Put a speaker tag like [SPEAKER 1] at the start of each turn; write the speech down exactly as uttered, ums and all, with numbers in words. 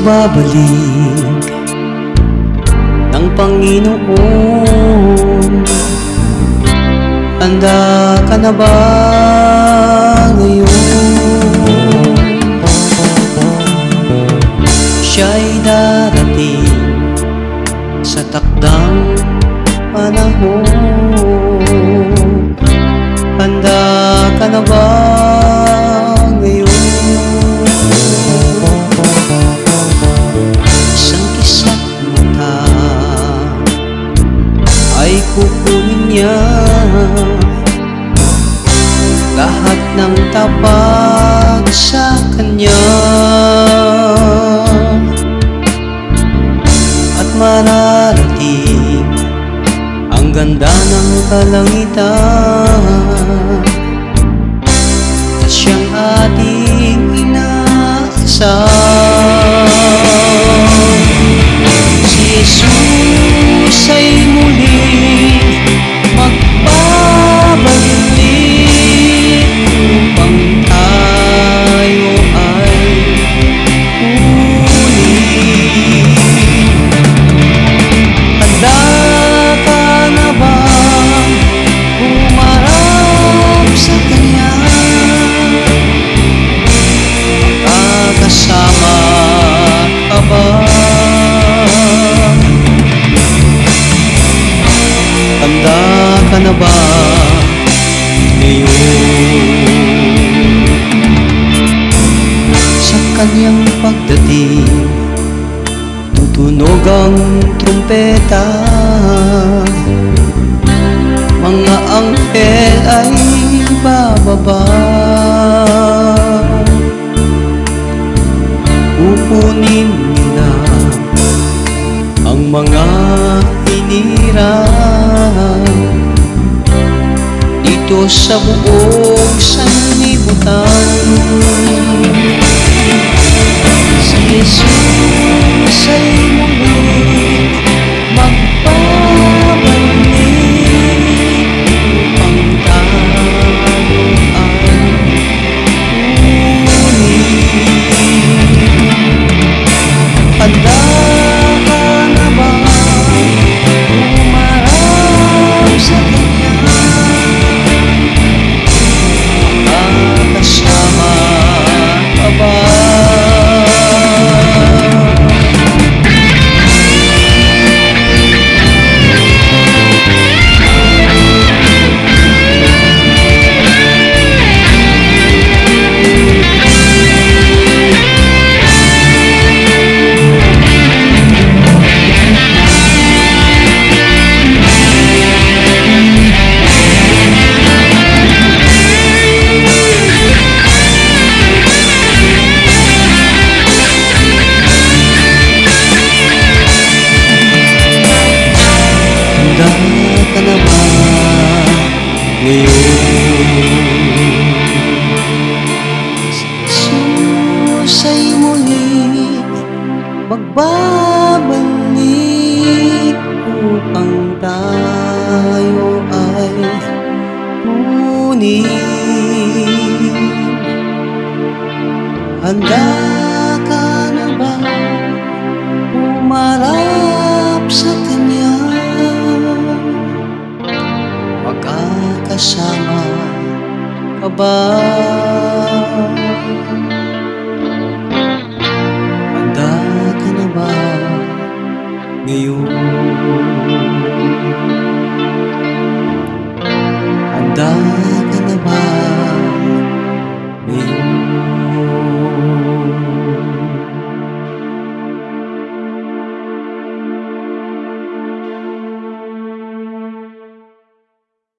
[SPEAKER 1] pagbabalik ng Panginoon. Handa ka na ba ngayon? Siya'y darating sa takdang panahon. Handa ka na ba ngayon? Isang kisap mata ay kukunin niya lahat ng tapat sa Kanya, at mararating ang ganda ng kalangitan at siyang ating inaasam. Si Jesus ay muling magbabalik upang tayo ay muling. Handa ka na ba humarap sa Kanya? Makakasama ka ba? Handa ka na ba ngayon? Sa Kanyang pagdating, tutunog ang trumpeta, mga anghel ay bababa. Kukunin nila ang mga hinirang dito sa buong sanlibutan. Si Jesus ay muling magbabalik upang tayo ay muling. Handa ka na ba humarap sa Kanya? Makakasama ka ba? Handa ka na ba ngayon? Si Jesus ay muling magbabalik upang tayo ay muling. Handa ka na ba humarap sa Kanya? Magkakasama ka ba?